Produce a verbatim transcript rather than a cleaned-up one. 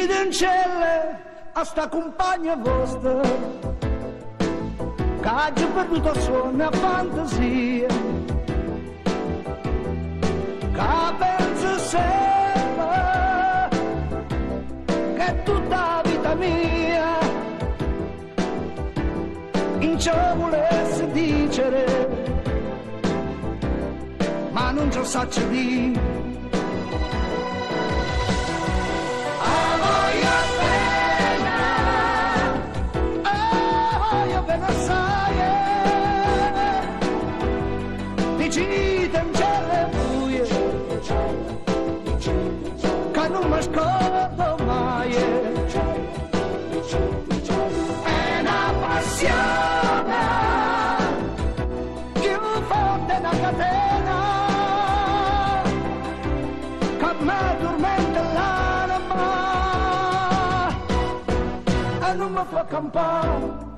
Ticide in celle a sta compagna vostra che ha già perduto suona fantasia, che pensa sempre che è tutta la vita mia in ciò volesse dicere ma non ci saccio di. Decide in celle buie che non mi scordo mai, è una passione più forte una catena che mi tormenta l'anima e non mi fa campare.